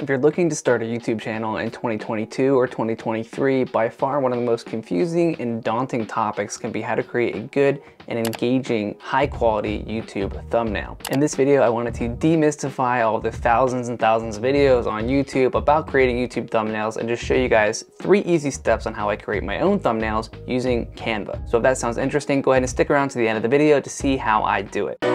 If you're looking to start a YouTube channel in 2022 or 2023, by far one of the most confusing and daunting topics can be how to create a good and engaging, high quality YouTube thumbnail. In this video, I wanted to demystify all the thousands and thousands of videos on YouTube about creating YouTube thumbnails and just show you guys 3 easy steps on how I create my own thumbnails using Canva. So if that sounds interesting, go ahead and stick around to the end of the video to see how I do it.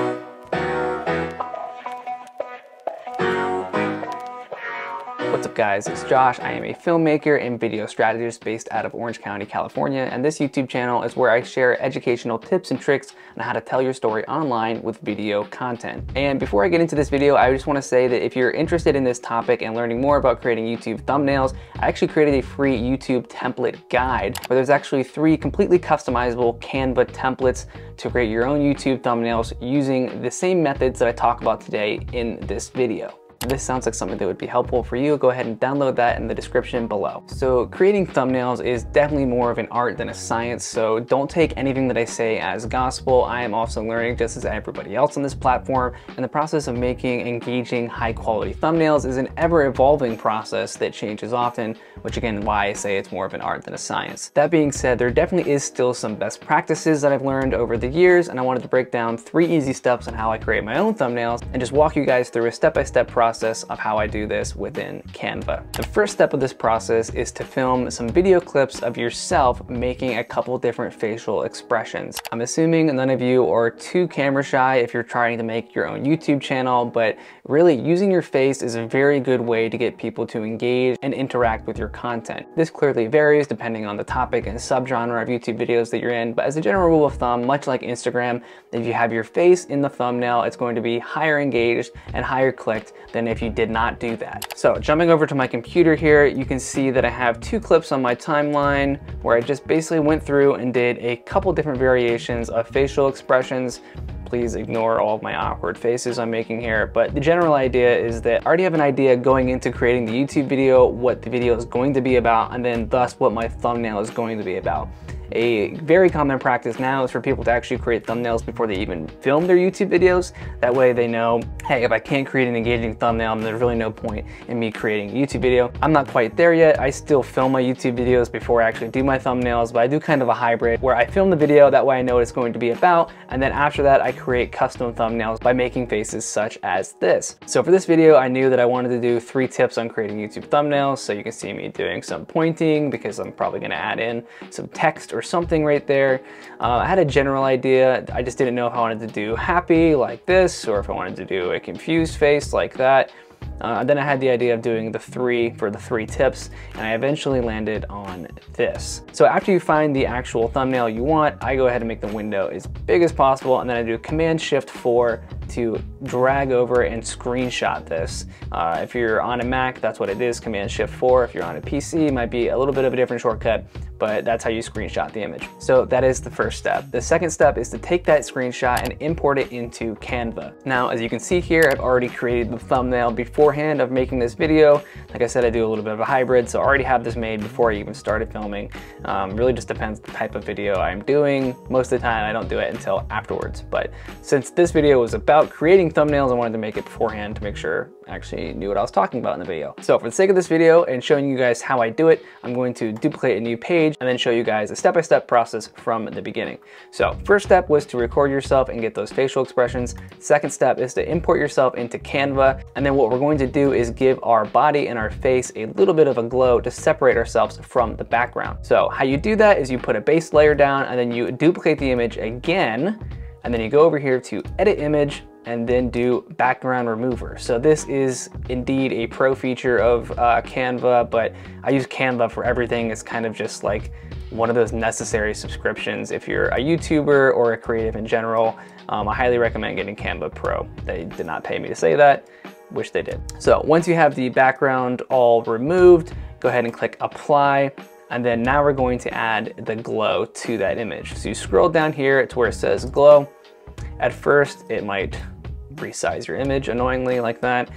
What's up guys, it's Josh. I am a filmmaker and video strategist based out of Orange County, California, and this YouTube channel is where I share educational tips and tricks on how to tell your story online with video content. And before I get into this video, I just want to say that if you're interested in this topic and learning more about creating YouTube thumbnails, I actually created a free YouTube template guide where there's actually 3 completely customizable Canva templates to create your own YouTube thumbnails using the same methods that I talk about today in this video. If this sounds like something that would be helpful for you, go ahead and download that in the description below. So creating thumbnails is definitely more of an art than a science, so don't take anything that I say as gospel. I am also learning just as everybody else on this platform, and the process of making engaging, high quality thumbnails is an ever evolving process that changes often, which again, why I say it's more of an art than a science. That being said, there definitely is still some best practices that I've learned over the years, and I wanted to break down 3 easy steps on how I create my own thumbnails and just walk you guys through a step-by-step process of how I do this within Canva. The first step of this process is to film some video clips of yourself making a couple different facial expressions. I'm assuming none of you are too camera shy if you're trying to make your own YouTube channel, but really using your face is a very good way to get people to engage and interact with your content. This clearly varies depending on the topic and subgenre of YouTube videos that you're in, but as a general rule of thumb, much like Instagram, if you have your face in the thumbnail, it's going to be higher engaged and higher clicked than if you did not do that. So jumping over to my computer here, you can see that I have 2 clips on my timeline where I just basically went through and did a couple different variations of facial expressions. Please ignore all of my awkward faces I'm making here, but the general idea is that I already have an idea going into creating the YouTube video, what the video is going to be about, and then thus what my thumbnail is going to be about. A very common practice now is for people to actually create thumbnails before they even film their YouTube videos. That way they know, hey, if I can't create an engaging thumbnail, then there's really no point in me creating a YouTube video. I'm not quite there yet. I still film my YouTube videos before I actually do my thumbnails, but I do kind of a hybrid where I film the video, that way I know what it's going to be about, and then after that I create custom thumbnails by making faces such as this. So for this video, I knew that I wanted to do 3 tips on creating YouTube thumbnails, so you can see me doing some pointing because I'm probably going to add in some text or something right there. I had a general idea. I just didn't know if I wanted to do happy like this or if I wanted to do a confused face like that. Then I had the idea of doing the 3 for the 3 tips, and I eventually landed on this. So after you find the actual thumbnail you want, I go ahead and make the window as big as possible, and then I do Command-Shift-4 to drag over and screenshot this. If you're on a Mac, that's what it is, Command-Shift-4. If you're on a PC, it might be a little bit of a different shortcut, but that's how you screenshot the image. So that is the first step. The second step is to take that screenshot and import it into Canva. Now, as you can see here, I've already created the thumbnail beforehand of making this video. Like I said, I do a little bit of a hybrid, so I already have this made before I even started filming. Really just depends the type of video I'm doing. Most of the time, I don't do it until afterwards. But since this video was about creating thumbnails, I wanted to make it beforehand to make sure I actually knew what I was talking about in the video. So for the sake of this video and showing you guys how I do it, I'm going to duplicate a new page and then show you guys a step-by-step process from the beginning. So first step was to record yourself and get those facial expressions. Second step is to import yourself into Canva. And then what we're going to do is give our body and our face a little bit of a glow to separate ourselves from the background. So how you do that is you put a base layer down and then you duplicate the image again, and then you go over here to edit image and then do background remover. So this is indeed a pro feature of Canva, but I use Canva for everything. It's kind of just like one of those necessary subscriptions. If you're a YouTuber or a creative in general, I highly recommend getting Canva Pro. They did not pay me to say that, wish they did. So once you have the background all removed, go ahead and click apply. And then now we're going to add the glow to that image. So you scroll down here to where it says glow. At first, it might resize your image annoyingly like that.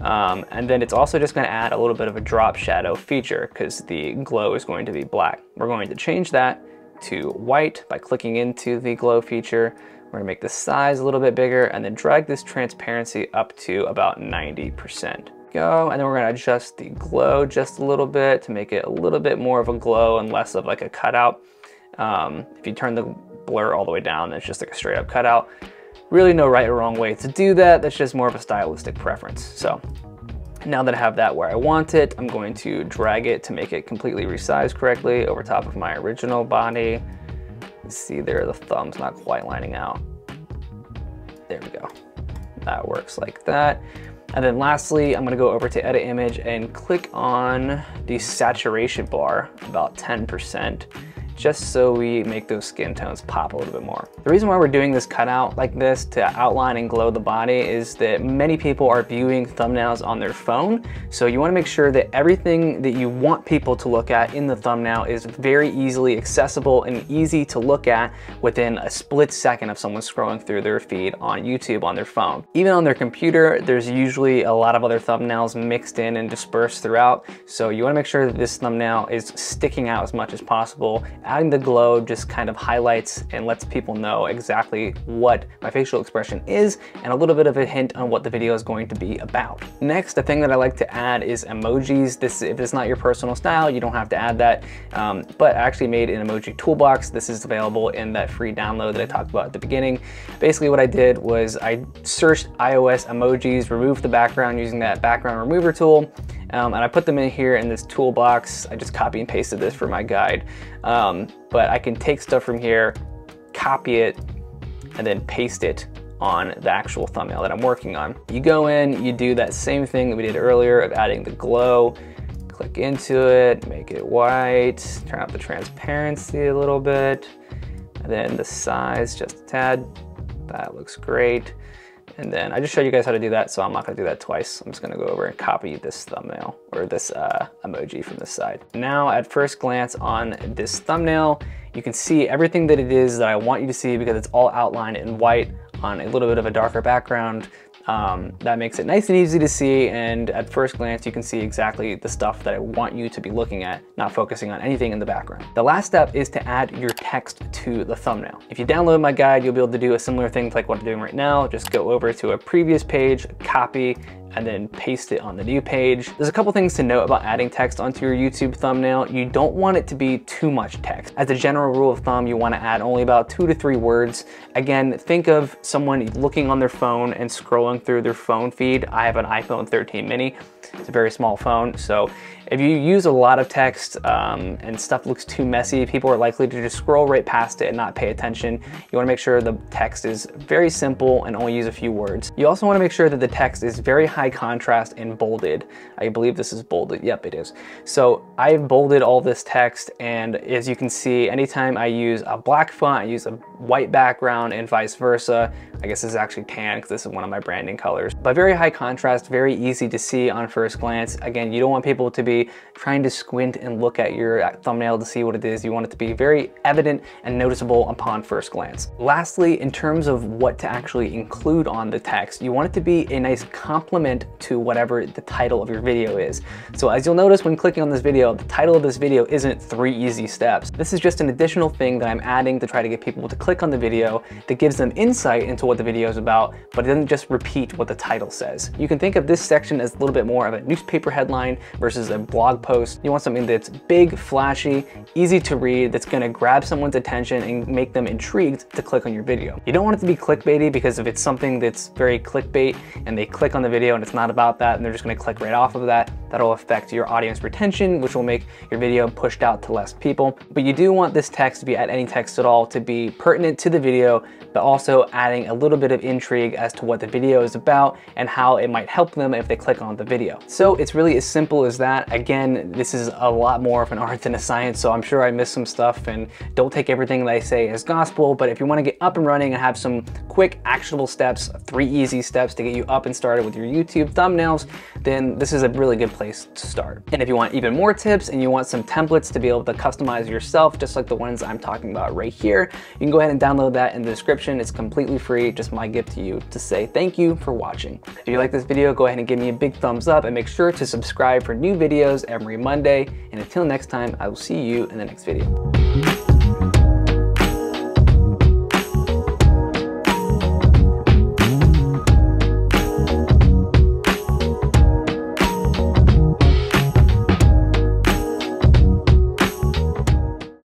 And then it's also just going to add a little bit of a drop shadow feature because the glow is going to be black. We're going to change that to white by clicking into the glow feature. We're going to make the size a little bit bigger and then drag this transparency up to about 90%. go. And then we're gonna adjust the glow just a little bit to make it a little bit more of a glow and less of like a cutout. If you turn the blur all the way down, then it's just like a straight up cutout. Really no right or wrong way to do that. That's just more of a stylistic preference. So now that I have that where I want it, I'm going to drag it to make it completely resized correctly over top of my original body. You see there, the thumb's not quite lining out. There we go. That works like that. And then lastly, I'm gonna go over to edit image and click on the saturation bar about 10%. Just so we make those skin tones pop a little bit more. The reason why we're doing this cutout like this to outline and glow the body is that many people are viewing thumbnails on their phone. So you wanna make sure that everything that you want people to look at in the thumbnail is very easily accessible and easy to look at within a split second of someone scrolling through their feed on YouTube on their phone. Even on their computer, there's usually a lot of other thumbnails mixed in and dispersed throughout. So you wanna make sure that this thumbnail is sticking out as much as possible. Adding the glow just kind of highlights and lets people know exactly what my facial expression is and a little bit of a hint on what the video is going to be about. Next, the thing that I like to add is emojis. If it's not your personal style, you don't have to add that, but I actually made an emoji toolbox. This is available in that free download that I talked about at the beginning. Basically what I did was I searched iOS emojis, removed the background using that background remover tool, and I put them in here in this toolbox. I just copy and pasted this for my guide. But I can take stuff from here, copy it, and then paste it on the actual thumbnail that I'm working on. You go in, you do that same thing that we did earlier of adding the glow, click into it, make it white, turn up the transparency a little bit, and then the size just a tad. That looks great. And then I just showed you guys how to do that, so I'm not gonna do that twice. I'm just gonna go over and copy this thumbnail or this emoji from this side. Now at first glance on this thumbnail, you can see everything that it is that I want you to see because it's all outlined in white on a little bit of a darker background. That makes it nice and easy to see, and at first glance you can see exactly the stuff that I want you to be looking at, not focusing on anything in the background. The last step is to add your text to the thumbnail. If you download my guide, you'll be able to do a similar thing like what I'm doing right now. Just go over to a previous page, copy, and then paste it on the new page. There's a couple things to note about adding text onto your YouTube thumbnail. You don't want it to be too much text. As a general rule of thumb, you want to add only about 2 to 3 words. Again, think of someone looking on their phone and scrolling through their phone feed. I have an iPhone 13 mini. It's a very small phone, so if you use a lot of text and stuff looks too messy, people are likely to just scroll right past it and not pay attention. You want to make sure the text is very simple and only use a few words. You also want to make sure that the text is very high contrast and bolded. I believe this is bolded. Yep, it is. So I've bolded all this text, and as you can see, anytime I use a black font, I use a white background and vice versa. I guess this is actually tan because this is one of my branding colors. But very high contrast, very easy to see on first glance. Again, you don't want people to be trying to squint and look at your thumbnail to see what it is. You want it to be very evident and noticeable upon first glance. Lastly, in terms of what to actually include on the text, you want it to be a nice complement to whatever the title of your video is. So as you'll notice when clicking on this video, the title of this video isn't 3 easy steps. This is just an additional thing that I'm adding to try to get people to click on the video that gives them insight into what the video is about, but it doesn't just repeat what the title says. You can think of this section as a little bit more of a newspaper headline versus a blog post. You want something that's big, flashy, easy to read, that's gonna grab someone's attention and make them intrigued to click on your video. You don't want it to be clickbaity, because if it's something that's very clickbait and they click on the video and it's not about that and they're just gonna click right off of that, that'll affect your audience retention, which will make your video pushed out to less people. But you do want this text, to be add any text at all, to be pertinent to the video, but also adding a little bit of intrigue as to what the video is about and how it might help them if they click on the video. So it's really as simple as that. Again, this is a lot more of an art than a science, so I'm sure I missed some stuff, and don't take everything that I say as gospel, but if you want to get up and running and have some quick actionable steps, 3 easy steps to get you up and started with your YouTube thumbnails, then this is a really good place to start. And if you want even more tips and you want some templates to be able to customize yourself, just like the ones I'm talking about right here, you can go ahead and download that in the description. It's completely free, just my gift to you to say thank you for watching. If you like this video, go ahead and give me a big thumbs up and make sure to subscribe for new videos every Monday. And until next time, I will see you in the next video.